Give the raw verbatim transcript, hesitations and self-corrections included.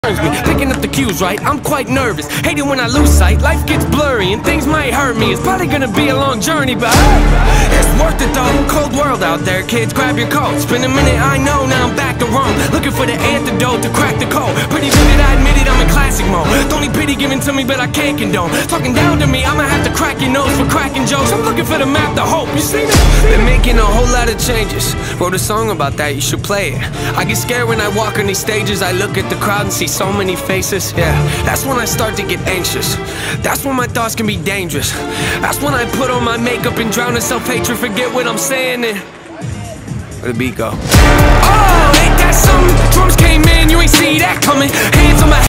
me, picking up the cues right, I'm quite nervous. Hate it when I lose sight, life gets blurry and things might hurt me. It's probably gonna be a long journey, but hey, it's worth it though. Cold world out there, kids, grab your coat. It's been a minute, I know, now I'm back to Rome, looking for the antidote to crack the code. Pretty vivid, I admit it, I'm in classic mode. The only pity given to me, but I can't condone. Talking down to me, I'ma have to crack your nose for cracking jokes. I'm looking for the map, the hope, you see me? Been making a whole lot of changes. Wrote a song about that, you should play it. I get scared when I walk on these stages. I look at the crowd and see so many faces. Yeah, that's when I start to get anxious. That's when my thoughts can be dangerous. That's when I put on my makeup and drown in self-hatred. Forget what I'm saying and where the beat go? Oh, ain't that something? Drums came in, you ain't see that coming. Hands on my